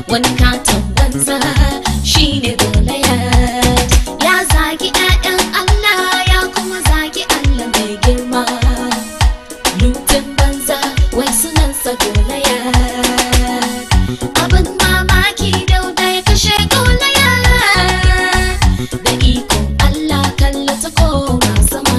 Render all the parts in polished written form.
wani katon banza shine Goliath. Ya zagi 'ya'yan Allah ya kuma zagi Allah mai girma. Lutin banza wai sunansa Goliath. Abin mamaki Dauda ya kashe Goliath. Da ikon Allah kallo ta koma sama.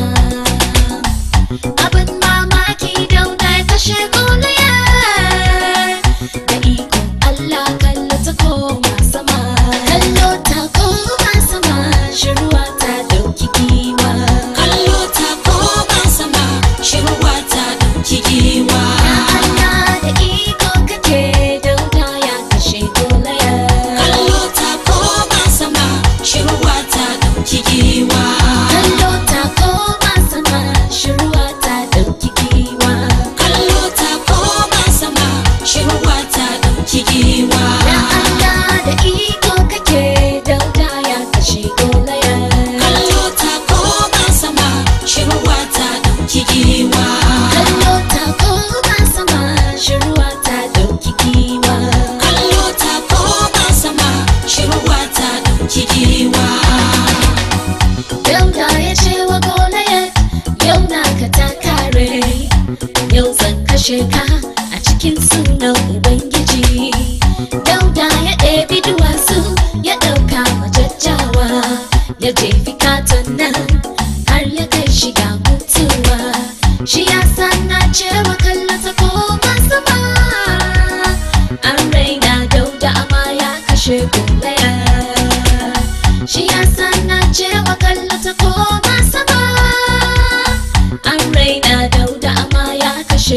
Abin mamaki Dauda ya kashe Goliath. Da ikon Allah kallo ta koma sama. Kallo ta koma sama, shirwa ta dauki giwa. Kallo ta koma sama, shirwa ta dauki giwa. Ya Allah da iko kake, Dauda ya kashe Goliath. Kallo ta koma sama, shirwa ta dauki giwa. Kallo ta koma sama, shirwa ta dauki giwa. Kallo ta koma sama, shirwa ta dauki giwa. Ya Allah da iko kake, Dauda ya kashe Goliath. Kallo ta koma sama, shirwa ta dauki giwa. Kallo ta koma sama, shirwa ta dauki giwa. Kallo ta koma sama, shirwa ta dauki giwa. Dauda ya ce wa Goliath, yau naka ta kare, yau zan kashe ka a cikin sunan Ubangiji. Dauda ya ɗebi duwatsu ya ɗauka majajjawa, ya jefi katon nan har ya kai shiga mutuwa. Shi ya sana cewa kallo ta koma sama, an raina Dauda amma ya kashe Goliath. Shi ya sana cewa kallo ta koma sama, an raina Dauda amma ya kashe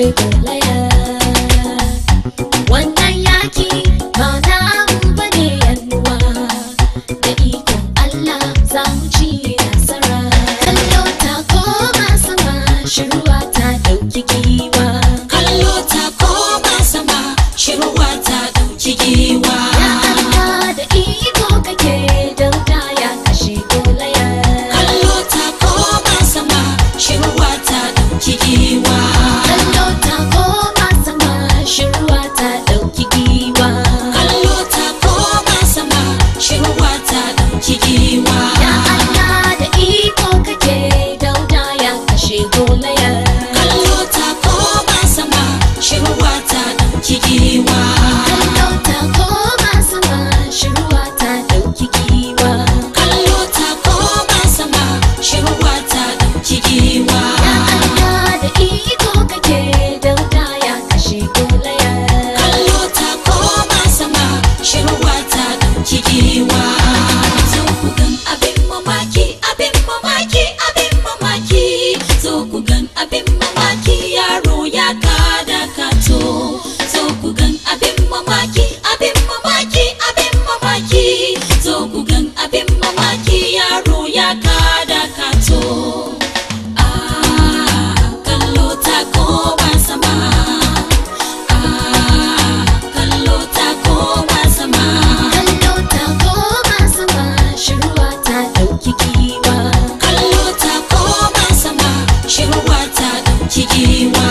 Goliath. Wannan yaki ba namu bane yannuwa, da ikon Allah za mu ci nasara. Kallo ta koma sama, shirwa ta dauki giwa. Kallo ta koma sama, shirwa ta dauki giwa. Ya Allah da iko kake, Dauda ya kashe Goliath. Kallo ta koma sama, shirwa ta dauki giwa. Kallo ta koma sama, shirwa ta dauki giwa. Kallo ta koma sama, shirwa ta dauki giwa. Ya Allah da iko kake, Dauda ya kashe Goliath. Kallo ta koma sama, shirwa ta dauki giwa. Kallo ta koma sama, shirwa ta dauki giwa. Kallo ta koma sama, shirwa ta dauki giwa. Ya Allah da iko kake, Dauda ya kashe Goliath. Kallo ta koma sama, shirwa ta dauki giwa. Zo ku gan abin mamaki, abin mamaki, abin mamaki. Zo ku gan abin mamaki, yaro ya kada kato. Zo ku gan abin mamaki, abin mamaki, abin mamaki. Zo ku gan abin mamaki, yaro ya kada kato. Kallo ta koma sama. Kallo ta koma sama. Kallo ta koma sama, shirwa ta dauki giwa. Kallo ta koma sama, shirwa ta dauki giwa.